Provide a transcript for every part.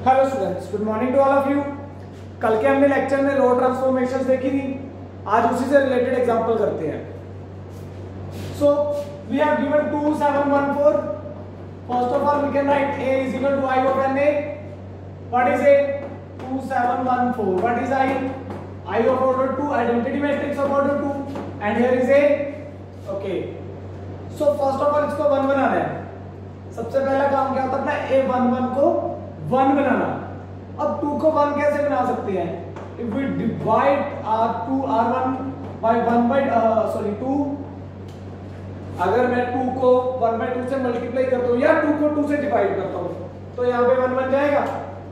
Hello students, good morning to all of you. कल के हमने लेक्चर में रो ट्रांसफॉर्मेशंस देखी थी, आज उसी से रिलेटेड एग्जांपल करते हैं। So we have given 2 7 1 4। First of all we can write a is equal to I of NA. What is a? 2 7 1 4. What is I? I of order 2, identity matrix of order 2, and here is a. Okay. So first of all इसको 1 बनाना है। सबसे पहला काम क्या होता है अपना a11 को 1 बनाना। अब 2 को 1 कैसे बना सकते हैं? If we divide r2 r1 by 1 by 2, अगर मैं 2 को 1 by 2 से मल्टीप्लाई करता हूँ या 2 को 2 से डिवाइड करता हूँ तो यहाँ पे 1 बन जाएगा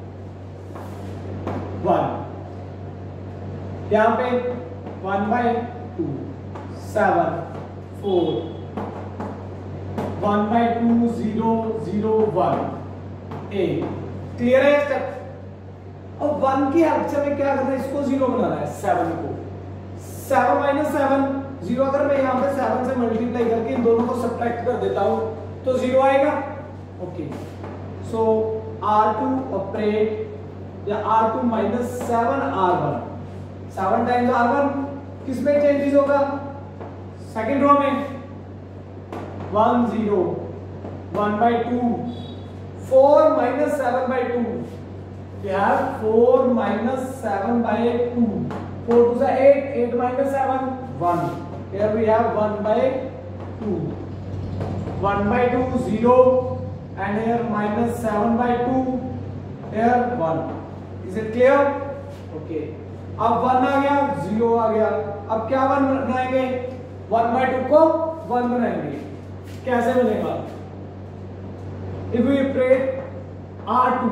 1। यहाँ पे 1 by 2 7 4 1 by 2 0 0 1 a। क्लियर है स्टेप? अब 1 की हेल्प से हमें क्या करना है, इसको 0 बनाना है। 7 को 7 माइनस 7 0। अगर मैं यहाँ पे 7 से मल्टीप्लाई करके इन दोनों को सब्ट्रैक्ट कर देता हूँ तो 0 आएगा। ओके, सो r2 ऑपरेट या r2 minus 7 r1। 7 times r1 किस में चेंजेस होगा? सेकंड रो में 1 0 1 by 2 4 minus 7 by 2। we have 4 minus 7 by 2। 4 to the 8 8 minus 7 1। here we have 1 by 2 1 by 2 0 and here minus 7 by 2 here 1। is it clear? okay, अब 1 आ गया 0 आ गया। अब क्या 1 बनाएंगे? 1 by 2 को 1 बनाएंगे। कैसे बनेगा? if we operate r2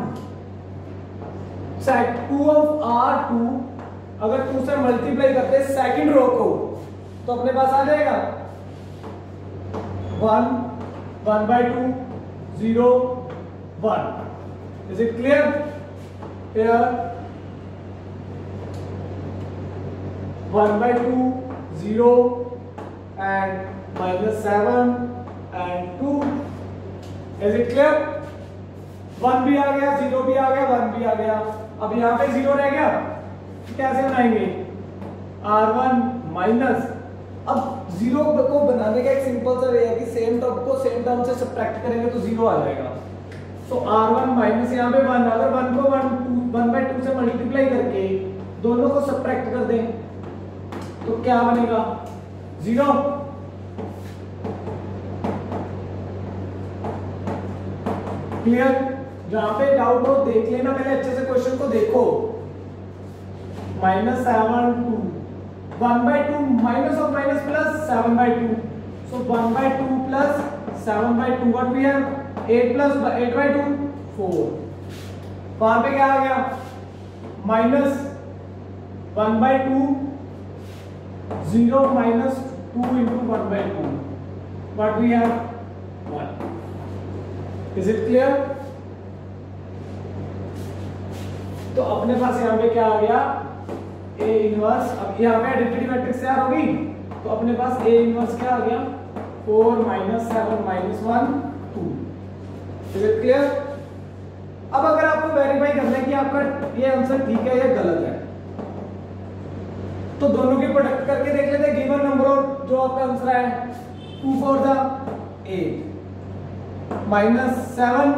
sec 2 of r2 अगर 2 से मल्टीप्लाई करते हैं सेकंड रो को तो अपने पास आ जाएगा 1 1 by 2 0 1। is it clear? here 1 by 2 0 and minus 7 and 2। is it clear? 1 भी आ गया 0 भी आ गया 1 भी आ गया। अब यहाँ पे 0 रह गया, कैसे बनाएंगे? r1 minus. अब 0 को बनाने का एक सिंपल सा वे है कि सेम टर्म को सेम टर्म से सब्ट्रैक्ट करेंगे तो 0 आ जाएगा। सो r1 माइनस यहाँ पे 1। अगर 1 को 1 by 2 से मल्टीप्लाई करके दोनों को सब्ट्रैक्ट कर दें तो क्या बनेगा? 0। क्लियर? जहां पे डाउट हो देख लेना, पहले अच्छे से क्वेश्चन को देखो। माइनस 7 2 1 by 2 माइनस और minus plus 7 by 2। So 1 by 2 plus 7 by 2 what we have 8 plus 8 by 2 4। वहां पे क्या आ गया? Minus 1 by 2 0 minus 2 into 1 by 2 what we have 1। Is it clear? तो अपने पास यहाँ पे क्या आ गया? A inverse. अब यहाँ पे आइडेंटिटी मैट्रिक्स तैयार होगी तो अपने पास A इनवर्स क्या आ गया? 4 minus 7 minus 1 2। Is it clear? अब अगर आपको वेरीफाई करना है कि आपका ये आंसर ठीक है या गलत है तो दोनों की प्रोडक्ट करके देख लेते हैं। गिवन नंबर और जो आपका आंसर है 2 4 the 8 minus 7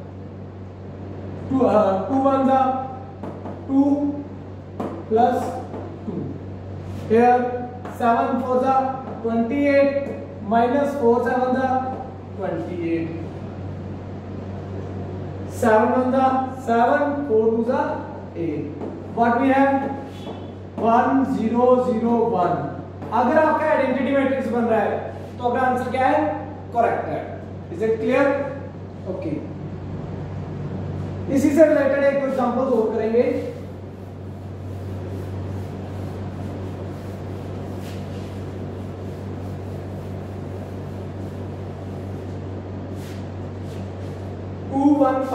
2 1 the 2 plus 2। here 7 4 the 28 minus 4 7 the 28। 7 1 the 7 4 2 the 8। what we have 1 0 0 1। अगर आपका आइडेंटिटी मैट्रिक्स बन रहा है तो अपना आंसर क्या है? करेक्ट है। Is it clear? Okay. इसी से रिलेटेड एक एग्जांपल और करेंगे। Two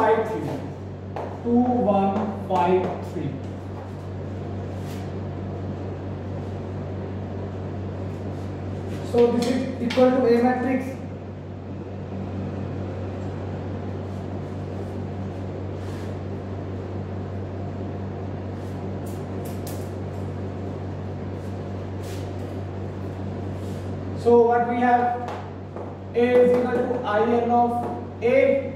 1 5 3। So this is equal to A matrix। So what we have, A is equal to in of A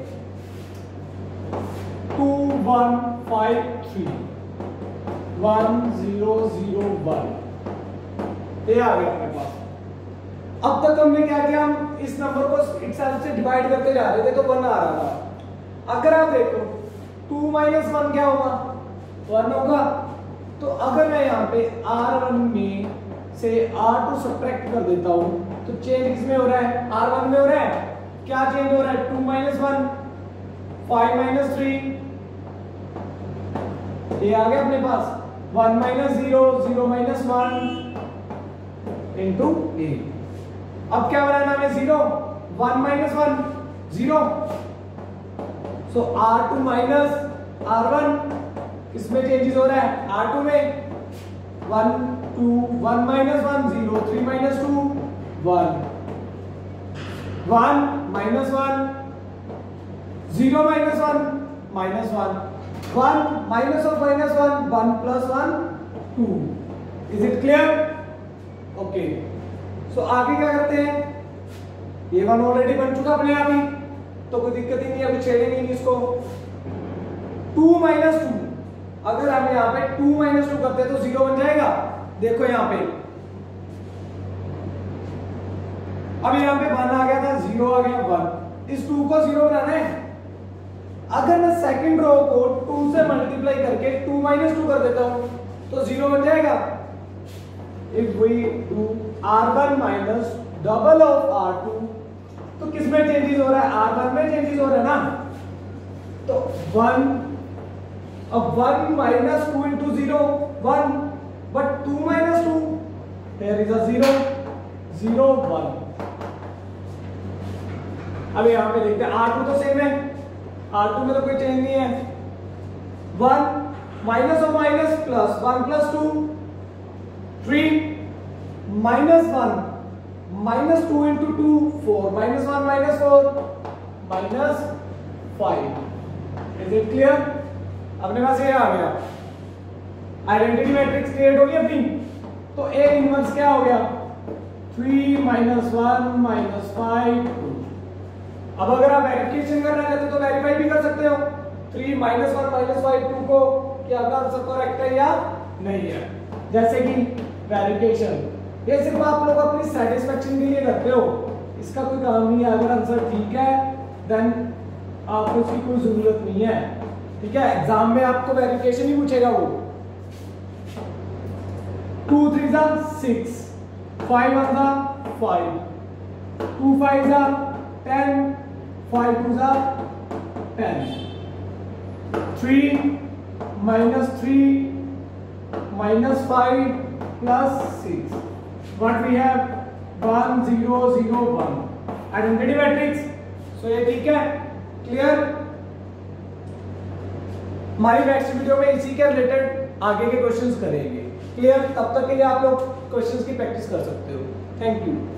2 1 5 3 1 0 0 1, ये आ गया अपने पास। अब तक हमने क्या किया, हम इस नंबर को इटसेल्फ से डिवाइड करते जा रहे थे तो 1 आ रहा था। अगर आप देखो 2 माइनस 1 क्या होगा, 1 होगा। तो अगर मैं यहाँ पे R1 में से R2 सब्ट्रैक्ट कर देता हूँ तो चेंज किसमें हो रहा है, R1 में हो रहा है। क्या चेंज हो रहा है, 2 माइनस 1 5 माइनस 3, ये आ गया अपने पास 1 माइनस 0 0 माइनस 1 इंटू ए। अब क्या बनाना है, 0 1 माइनस 1 0। सो R2 माइनस R1 इसमें चेंजेस हो रहा है, R2 में 1 2 1 minus 1 0 3 minus 2 1 1 minus 1 0 minus 1 minus 1 1 minus of minus 1 1 plus 1 2। Is it clear? Okay, so आगे क्या करते हैं, ये 1 ऑलरेडी बन चुका अपने आप ही, तो कोई दिक्कत ही नहीं है, कुछ छेड़ेंगे नहीं इसको। 2 माइनस 2, अगर हम यहाँ पे 2 माइनस 2 करते हैं तो 0 बन जाएगा। देखो यहाँ पे, अब यहाँ पे 1 आ गया था, 0 आ गया 1, इस 2 को 0 बनाना है। अगर मैं सेकंड रो को 2 से मल्टीप्लाई करके 2 माइनस 2 कर देता हूं तो 0 बन जाएगा। If we do R1 minus double of R2, तो किसमें चेंजेस हो रहा है, R1 में चेंजेस हो रहा है ना। तो 1, अब 1 minus 2 into 0 1, but 2 minus 2 there is a 0 0 1। अब यहाँ पे देखते हैं R2 तो सेम है, R2 में तो कोई चेंज नहीं है। 1 minus of minus plus 1 plus 2 3 minus 1 minus 2 into 2 4 minus 1 minus 4 minus 5। Is it clear? अपने पास ये आ गया, आइडेंटिटी मैट्रिक्स क्रिएट हो गई अपनी। तो A इनवर्स क्या हो गया, 3 माइनस 1 माइनस 5 2। अब अगर आप वेरिफिकेशन करना चाहते हो तो वेरीफाई भी कर सकते हो 3 माइनस 1 माइनस 5 2 को कि आपका आंसर करेक्ट है या नहीं है। जैसे कि वेरिफिकेशन, ये सिर्फ आप लोग अपनी सेटिस्फेक्शन के लिए करते हो, इसका कोई काम नहीं है। अगर आंसर ठीक है देन आपको इसकी कोई जरूरत नहीं है, ठीक है। एग्जाम में आपको वेरिफिकेशन ही पूछेगा वो। 2 3 जा 6 5 1 जा 5 2 5 जा 10 5 2 जा 10 3 minus 3 minus 5 plus 6, what we have 1 0 0 1 identity matrix. So ये ठीक है, क्लियर। हमारी नेक्स्ट वीडियो में इसी के रिलेटेड आगे के क्वेश्चंस करेंगे, क्लियर। तब तक के लिए आप लोग क्वेश्चंस की प्रैक्टिस कर सकते हो। Thank you.